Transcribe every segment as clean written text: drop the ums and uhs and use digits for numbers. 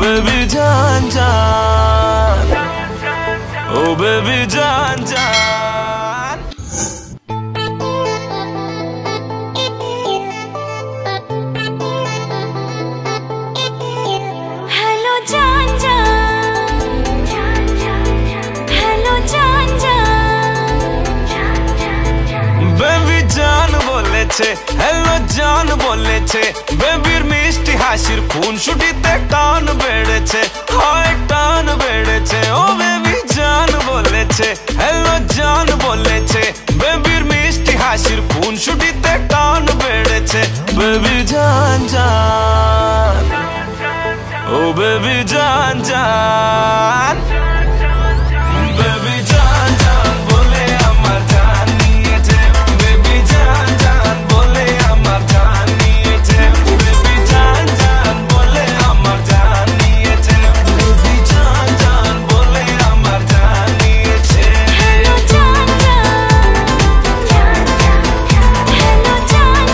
Baby जान जान, ओ baby जान जान। हेलो जान जान, हेलो जान जान, बेबी जान বলেছে, हेलो जान বলেছে, বেবির মিষ্টি হাসির খুন ছুটিতে টান বেড়েছে, হয় টান বেড়েছে। ও বেবি জান বলেছে, हेलो जान বলেছে, বেবির মিষ্টি হাসির খুন ছুটিতে টান বেড়েছে। বেবি জান জান, ও বেবি জান জান। বেবি জান জান বলে আমার জান নিয়েছে, বেবি জান জান বলে আমার জান নিয়েছে, বেবি জান জান বলে আমার জান নিয়েছে, বেবি জান জান বলে আমার জান নিয়েছে। हेलो जान जान, हेलो जान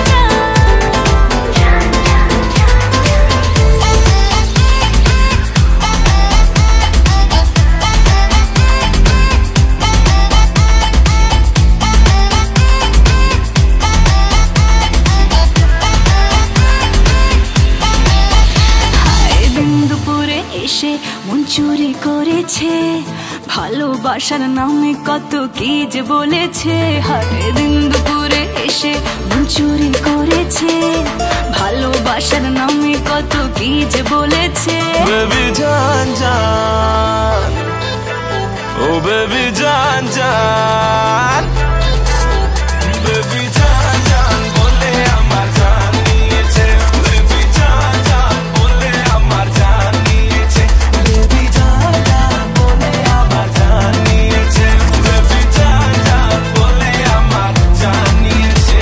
দুপুরে এসে মন চুরি করেছে, ভালোবাসার নামে কত কি যে বলেছে। হায় দিন দুপুরে এসে মন চুরি করেছে, ভালোবাসার নামে কত কি যে বলেছে। বেবি জান জান, ও বেবি জান জান। বেবি জান জান বলে আমার জান নিয়েছে, বেবি জান জান বলে আমার জান নিয়েছে, বেবি জান জান বলে আমার জান নিয়েছে, বেবি জান জান বলে আমার জান নিয়েছে।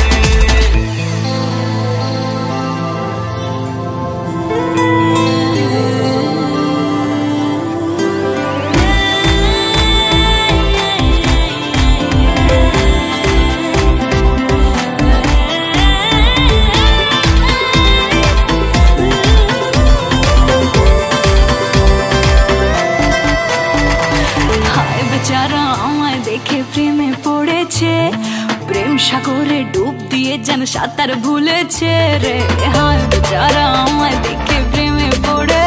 হায় বেচারা আমায় দেখে প্রেমে পড়েছে, প্রেম সাগরে ডুব দিয়ে যেন সাঁতার ভুলেছে রে। হায় বেচারা আমায় দেখে প্রেমে পড়েছে।